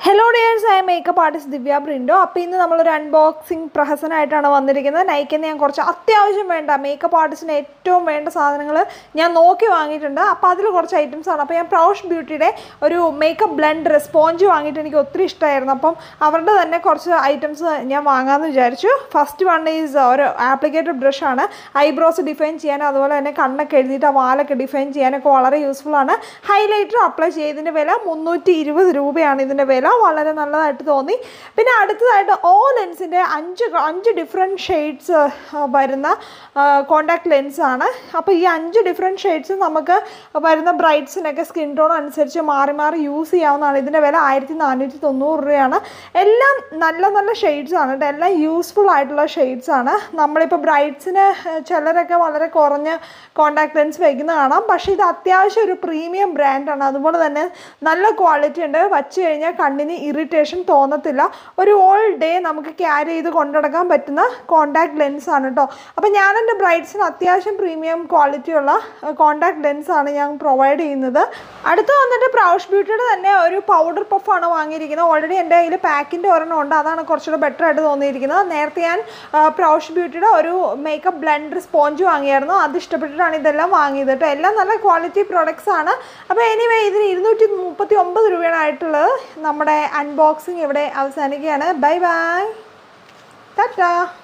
Hello dears, I am makeup artist Divya Brindo. അപ്പോൾ ഇന്ന് നമ്മൾ ഒരു അൺബോക്സിംഗ് പ്രഹസനമായിട്ടാണ് വന്നിരിക്കുന്നത്. നൈക്കിന്ന് ഞാൻ കുറച്ച് അത്യാവശ്യം വേണ്ട മേക്കപ്പ് ആർട്ടിസ്റ്റിന് ഏറ്റവും വേണ്ട സാധനങ്ങൾ ഞാൻ നോക്കി വാങ്ങിയിട്ടുണ്ട്. അപ്പോൾ അതിൽ കുറച്ച് ഐറ്റംസ് ആണ്. അപ്പോൾ ഞാൻ പ്രൗഷ് ബ്യൂട്ടിയുടെ ഒരു മേക്കപ്പ് ബ്ലെൻഡർ സ്പോഞ്ച് വാങ്ങിയിട്ട് എനിക്ക് ഒത്തിരി ഇഷ്ടമായിരുന്നു. അപ്പം അവരുടെ തന്നെ കുറച്ച് ഐറ്റംസ് ഞാൻ വാങ്ങാമെന്ന് വിചാരിച്ചു. ഫസ്റ്റ് വൺ ഈസ് ഒരു ആപ്ലിക്കേറ്റഡ് ബ്രഷ് ആണ്. ഐബ്രോസ് ഡിഫൈൻ ചെയ്യാനും അതുപോലെ തന്നെ കണ്ണൊക്കെ എഴുതിയിട്ട് ആ വാലൊക്കെ ഡിഫൈൻ ചെയ്യാനൊക്കെ വളരെ യൂസ്ഫുൾ ആണ്. ഹൈലൈറ്റർ അപ്ലൈ ചെയ്തതിൻ്റെ വില 320 രൂപയാണ് ഇതിൻ്റെ വില. വളരെ നല്ലതായിട്ട് തോന്നി. പിന്നെ അടുത്തതായിട്ട് ഓ ലെൻസിൻ്റെ അഞ്ച് ഡിഫറെൻറ്റ് ഷെയ്ഡ്സ് വരുന്ന കോണ്ടാക്ട് ലെൻസാണ്. അപ്പോൾ ഈ 5 ഡിഫറെൻറ്റ് ഷെയ്ഡ്സ് നമുക്ക് വരുന്ന ബ്രൈറ്റ്സിനൊക്കെ സ്കിൻ ടോൺ അനുസരിച്ച് മാറി മാറി യൂസ് ചെയ്യാവുന്നതാണ്. ഇതിൻ്റെ വില 1490 രൂപയാണ്. എല്ലാം നല്ല നല്ല ഷെയ്ഡ്സ് ആണ് കേട്ടോ. എല്ലാം യൂസ്ഫുൾ ആയിട്ടുള്ള ഷെയ്ഡ്സ് ആണ്. നമ്മളിപ്പോൾ ബ്രൈറ്റ്സിന് ചിലരൊക്കെ വളരെ കുറഞ്ഞ കോണ്ടാക്ട് ലെൻസ് വയ്ക്കുന്നത് കാണാം. പക്ഷേ ഇത് അത്യാവശ്യം ഒരു പ്രീമിയം ബ്രാൻഡാണ്. അതുപോലെ തന്നെ നല്ല ക്വാളിറ്റി ഉണ്ട്. വച്ച് കഴിഞ്ഞാൽ കണ്ണിന് ഇറിറ്റേഷൻ തോന്നത്തില്ല. ഒരു ഓൾ ഡേ നമുക്ക് ക്യാരി ചെയ്ത് കൊണ്ടുനടക്കാൻ പറ്റുന്ന കോണ്ടാക്ട് ലെൻസാണ് കേട്ടോ. അപ്പോൾ ഞാൻ എൻ്റെ ബ്രൈറ്റ്സിന് അത്യാവശ്യം പ്രീമിയം ക്വാളിറ്റിയുള്ള കോണ്ടാക്ട് ലെൻസാണ് ഞാൻ പ്രൊവൈഡ് ചെയ്യുന്നത്. അടുത്ത് വന്നിട്ട് പ്രൗഷ് ബ്യൂട്ടിയുടെ തന്നെ ഒരു പൗഡർ പഫാണ് വാങ്ങിയിരിക്കുന്നത്. ഓൾറെഡി എൻ്റെ കയ്യിൽ പാക്കിൻ്റെ ഒരെണ്ണം ഉണ്ട്. അതാണ് കുറച്ചുകൂടെ ബെറ്റർ ആയിട്ട് തോന്നിയിരിക്കുന്നത്. നേരത്തെ ഞാൻ പ്രൗഷ് ബ്യൂട്ടിയുടെ ഒരു മേക്കപ്പ് ബ്ലെൻഡർ സ്പോഞ്ച് വാങ്ങിയായിരുന്നു. അത് ഇഷ്ടപ്പെട്ടിട്ടാണ് ഇതെല്ലാം വാങ്ങിയത് കേട്ടോ. എല്ലാം നല്ല ക്വാളിറ്റി പ്രോഡക്ട്സ് ആണ്. അപ്പോൾ എനിവേ ഇതിന് 239 രൂപയാണ് ആയിട്ടുള്ളത്. നമ്മുടെ അൺബോക്സിങ് ഇവിടെ അവസാനിക്കുകയാണ്. Bye bye, Tata.